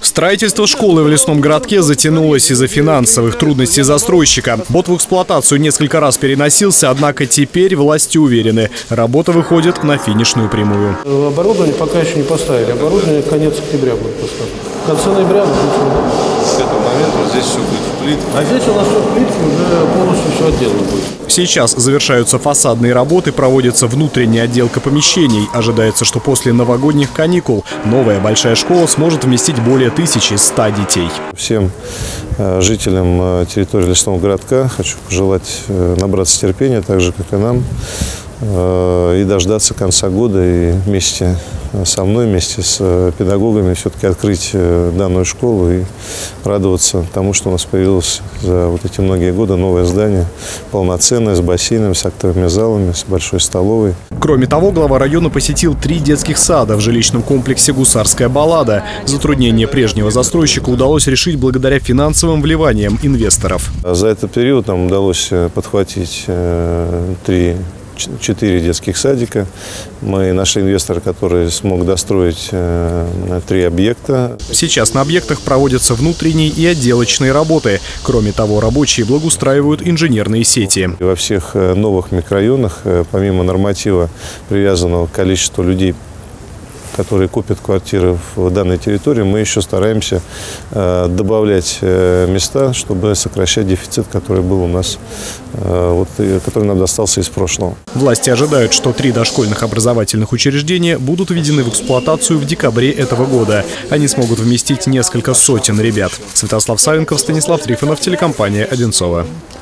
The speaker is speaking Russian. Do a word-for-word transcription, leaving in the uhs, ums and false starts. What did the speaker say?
Строительство школы в лесном городке затянулось из-за финансовых трудностей застройщика. БОТ в эксплуатацию несколько раз переносился, однако теперь власти уверены, работа выходит на финишную прямую. Оборудование пока еще не поставили. Оборудование конец октября будет поставлено. В конце ноября будет. С этого момента вот здесь все будет в плитке. А здесь у нас все в плитке, уже полностью все отделано будет. Сейчас завершаются фасадные работы, проводится внутренняя отделка помещений. Ожидается, что после новогодних каникул новая большая школа сможет вместить более тысячи ста детей. Всем жителям территории лесного городка хочу пожелать набраться терпения, так же, как и нам, и дождаться конца года и вместе со мной, вместе с педагогами все-таки открыть данную школу и радоваться тому, что у нас появилось за вот эти многие годы новое здание, полноценное, с бассейном, с актовыми залами, с большой столовой. Кроме того, глава района посетил три детских сада в жилищном комплексе «Гусарская баллада». Затруднение прежнего застройщика удалось решить благодаря финансовым вливаниям инвесторов. За этот период нам удалось подхватить три четыре детских садика. Мы нашли инвестора, который смог достроить э, три объекта. Сейчас на объектах проводятся внутренние и отделочные работы. Кроме того, рабочие благоустраивают инженерные сети. Во всех новых микрорайонах, помимо норматива, привязанного к количеству людей, которые купят квартиры в данной территории, мы еще стараемся э, добавлять э, места, чтобы сокращать дефицит, который был у нас, э, вот, и, который нам достался из прошлого. Власти ожидают, что три дошкольных образовательных учреждения будут введены в эксплуатацию в декабре этого года. Они смогут вместить несколько сотен ребят. Святослав Савенков, Станислав Трифонов, телекомпания «Одинцово».